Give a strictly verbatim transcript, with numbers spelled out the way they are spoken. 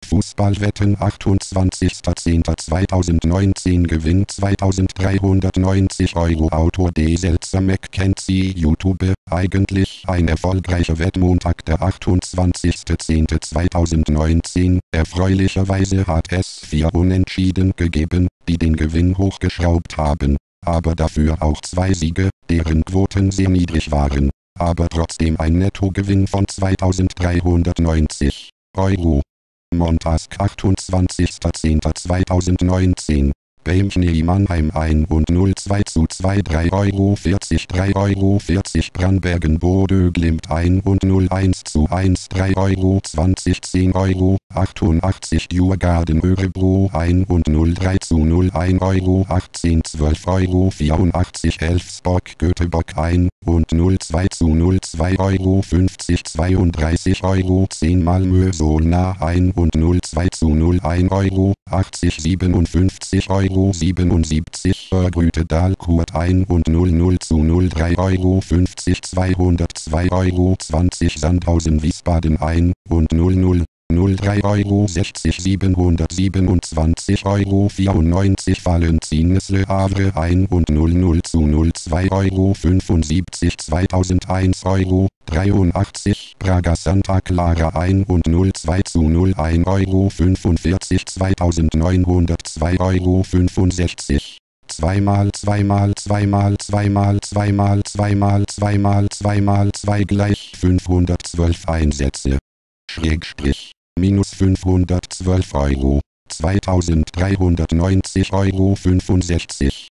Fußballwetten achtundzwanzigster zehnter zweitausendneunzehn Gewinn zweitausenddreihundertneunzig Euro Autor D. Seltzer Mackenzie YouTube Eigentlich ein erfolgreicher Wettmontag der achtundzwanzigster zehnter zweitausendneunzehn Erfreulicherweise hat es vier Unentschieden gegeben, die den Gewinn hochgeschraubt haben. Aber dafür auch zwei Siege, deren Quoten sehr niedrig waren. Aber trotzdem ein Nettogewinn von zweitausenddreihundertneunzig Euro. Montag achtundzwanzigster zehnter zweitausendneunzehn Bämchny Mannheim eins und null zwei zu zwei drei Euro vierzig drei Euro vierzig Brannbergen Bodø Glimt eins und null eins zu eins drei Euro zwanzig zehn Euro achtundachtzig Djurgården Örebro eins und null drei zu null ein Euro achtzehn zwölf Euro vierundachtzig Elfsborg Göteborg eins und null zwei zu null zwei Euro fünfzig zweiunddreißig Euro zehn Malmö Solna eins und null zwei zu null ein Euro achtzig siebenundfünfzig Euro siebenundsiebzig Rütedal Kurt eins und null null zu null drei Euro fünfzig zweihundertzwei Euro zwanzig Sandhausen Wiesbaden eins und null null null drei Euro sechzig siebenhundertsiebenundzwanzig Euro vierundneunzig Valenciennes Le Havre eins und null null zu null zwei Euro fünfundsiebzig zweitausendeins Euro dreiundachtzig Braga Santa Clara eins und null zwei zu null ein Euro fünfundvierzig zweitausendneunhundertzwei Euro fünfundsechzig zweimal zweimal zweimal zweimal zweimal zweimal zweimal zweimal zwei gleich fünfhundertzwölf Einsätze. Schrägstrich, minus fünfhundertzwölf Euro, zweitausenddreihundertneunzig Euro fünfundsechzig.